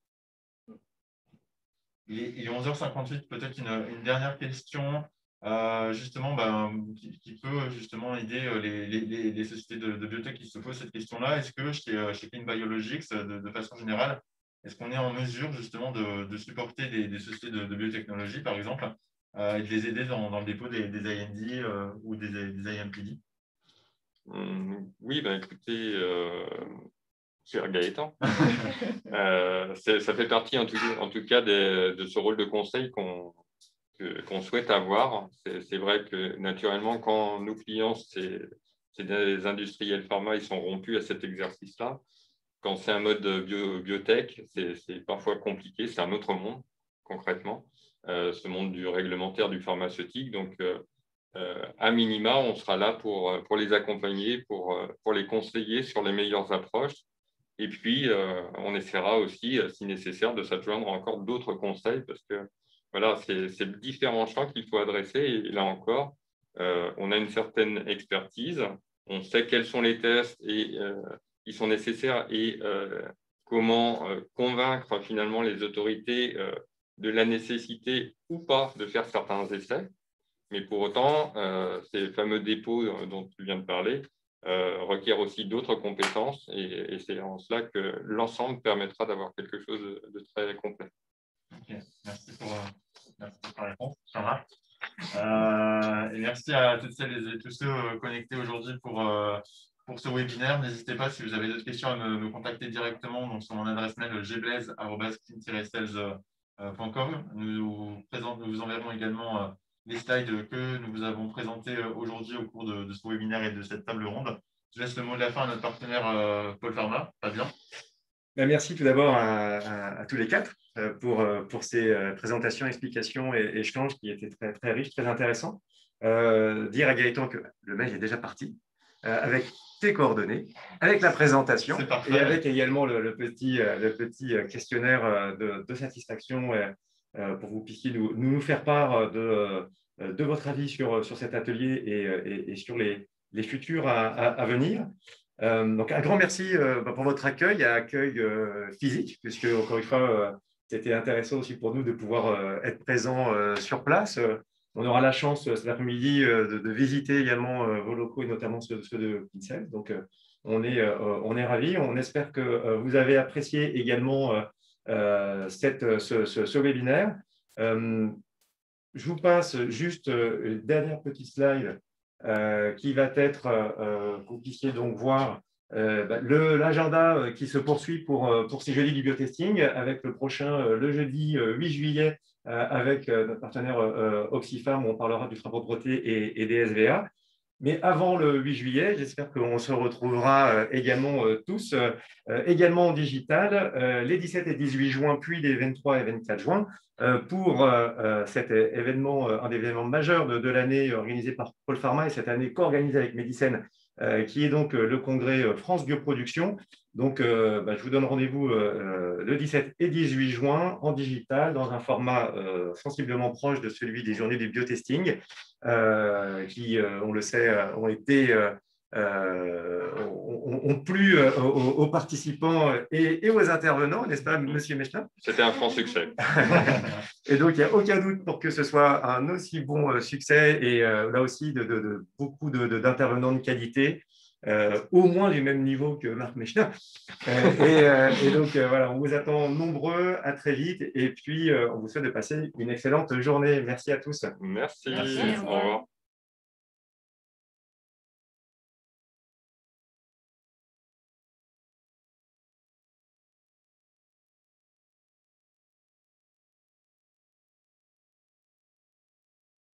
S3: Il est 11h58, peut-être une dernière question justement qui peut justement aider les sociétés de biotech qui se posent cette question-là. Est-ce que chez Clean Biologics, de façon générale, est-ce qu'on est en mesure justement de supporter des sociétés de biotechnologie, par exemple, et de les aider dans le dépôt des IND ou des IMPD?
S6: Oui, écoutez, cher Gaëtan, ça fait partie en tout cas de ce rôle de conseil qu'on souhaite avoir. C'est vrai que naturellement, quand nos clients, c'est des industriels pharma, ils sont rompus à cet exercice-là. Quand c'est un mode biotech, c'est parfois compliqué, c'est un autre monde, concrètement, ce monde du réglementaire, du pharmaceutique. Donc, à minima, on sera là pour les accompagner, pour les conseiller sur les meilleures approches. Et puis, on essaiera aussi, si nécessaire, de s'adjoindre encore d'autres conseils parce que voilà, c'est différents champs qu'il faut adresser. Et là encore, on a une certaine expertise. On sait quels sont les tests qui sont nécessaires et comment convaincre finalement les autorités de la nécessité ou pas de faire certains essais. Mais pour autant, ces fameux dépôts dont tu viens de parler requièrent aussi d'autres compétences et c'est en cela que l'ensemble permettra d'avoir quelque chose de très complet.
S3: Ok, merci pour la réponse, Jean-Marc. Et merci à toutes celles et tous ceux connectés aujourd'hui pour ce webinaire. N'hésitez pas, si vous avez d'autres questions, à me contacter directement donc sur mon adresse mail gblaise@clean-cells.com. Nous vous enverrons également les slides que nous vous avons présentés aujourd'hui au cours de ce webinaire et de cette table ronde. Je laisse le mot de la fin à notre partenaire Paul Pharma. Fabien.
S1: Merci tout d'abord à tous les quatre pour ces présentations, explications et échanges qui étaient très, très riches, très intéressants. Dire à Gaëtan que le mail est déjà parti avec tes coordonnées, avec la présentation et avec également le petit questionnaire de satisfaction pour que vous puissiez nous faire part de votre avis sur cet atelier et sur les futurs à venir. Donc, un grand merci pour votre accueil physique, puisque, encore une fois, c'était intéressant aussi pour nous de pouvoir être présents sur place. On aura la chance cet après-midi de visiter également vos locaux et notamment ceux de Clean Cells. Donc, on est ravis. On espère que vous avez apprécié également ce webinaire. Je vous passe juste une dernière petite slide qui va être, que vous puissiez donc voir l'agenda qui se poursuit pour ces jeudis du biotesting, avec le prochain, le jeudi 8 juillet, avec notre partenaire Oxyfarm, où on parlera du frappe-propreté et des SVA. Mais avant le 8 juillet, j'espère qu'on se retrouvera également tous, également en digital, les 17 et 18 juin, puis les 23 et 24 juin, pour cet événement, un des événements majeurs de l'année organisé par Pôle Pharma et cette année co-organisée avec Medicène, qui est donc le congrès France Bioproduction. Donc, je vous donne rendez-vous le 17 et 18 juin en digital, dans un format sensiblement proche de celui des journées du biotesting, qui, on le sait, ont plu aux participants et aux intervenants, n'est-ce pas, Monsieur Mechelin?
S6: C'était un franc succès.
S1: Et donc, il n'y a aucun doute pour que ce soit un aussi bon succès et là aussi beaucoup d'intervenants de qualité, au moins du même niveau que Marc Mechelin. Et donc, voilà, on vous attend nombreux, à très vite. Et puis, on vous souhaite de passer une excellente journée. Merci à tous.
S6: Merci.
S4: Merci.
S6: Au revoir.